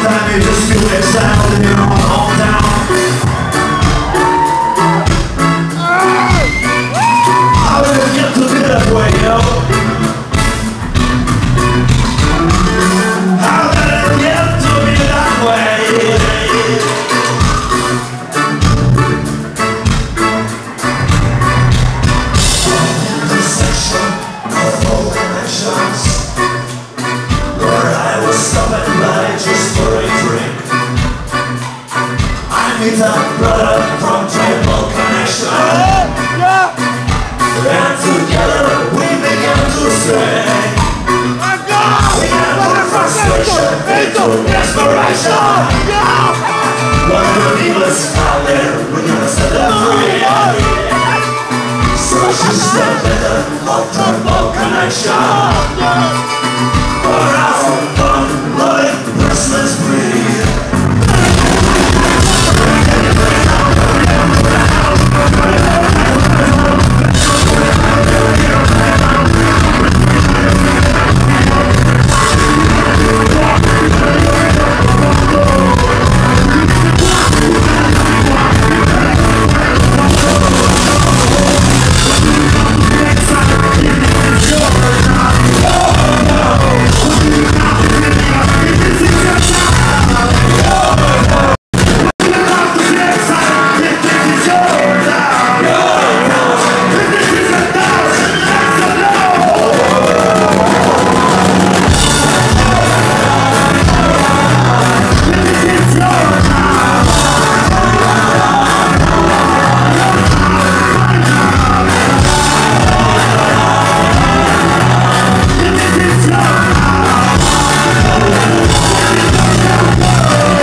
time you just feel exiled in your own hometown. How did it get to be that way, yo? How did it get to be that way? Intersection of all connections, where I was stopping by just for a drink. I meet a brother from Tribal Connection, and together we began to sing. We can put frustration into desperation. When the demons out there, we're gonna set them free. Such is the better of Tribal Connection. For our fun, loving